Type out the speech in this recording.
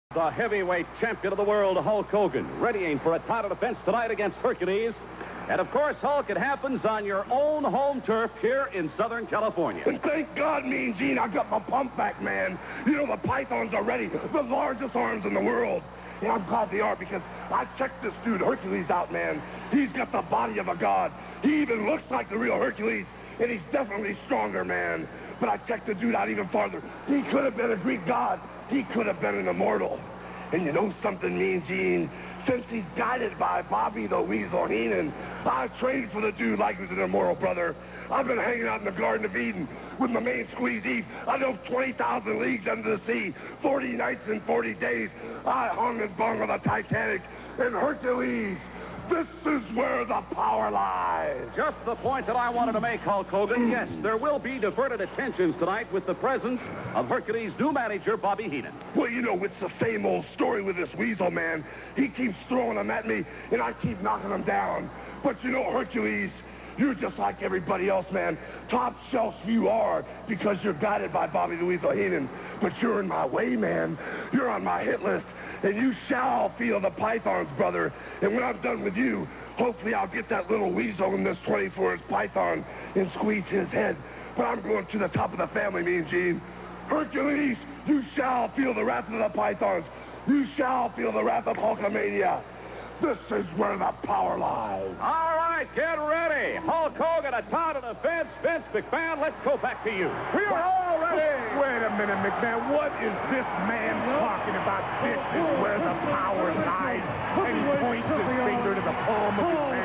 The heavyweight champion of the world, Hulk Hogan, readying for a title defense tonight against Hercules. And, of course, Hulk, it happens on your own home turf here in Southern California. And thank God, Mean Gene, I got my pump back, man. You know, the pythons are ready, the largest arms in the world. And I'm glad they are because I checked this dude, Hercules, out, man. He's got the body of a god. He even looks like the real Hercules, and he's definitely stronger, man. But I checked the dude out even farther. He could have been a Greek god. He could have been an immortal. And you know something, Mean Gene? Since he's guided by Bobby the Weasel Heenan, I've trained for the dude like he was an immortal, brother. I've been hanging out in the Garden of Eden with my main squeezee. I dove 20,000 leagues under the sea, 40 nights and 40 days. I hung and bung on the Titanic. And Hercules, this is where the power lies. Just the point that I wanted to make, Hulk Hogan. Yes, there will be diverted attentions tonight with the presence of Hercules' new manager, Bobby Heenan. Well, you know, it's the same old story with this weasel, man. He keeps throwing them at me, and I keep knocking them down. But you know, Hercules, you're just like everybody else, man. Top shelf you are because you're guided by Bobby the Weasel Heenan. But you're in my way, man. You're on my hit list. And you shall feel the pythons, brother. And when I'm done with you, hopefully I'll get that little weasel in this 24-inch python and squeeze his head. But I'm going to the top of the family, Mean Gene. Hercules, you shall feel the wrath of the pythons. You shall feel the wrath of Hulkamania. This is where the power lies. All right, get ready. Hulk Hogan, a title defense. Vince McMahon, let's go back to you. We're all ready. Wait a minute, McMahon. What is this man talking about? This is where the power lies. And he points his finger to the palm of his hand.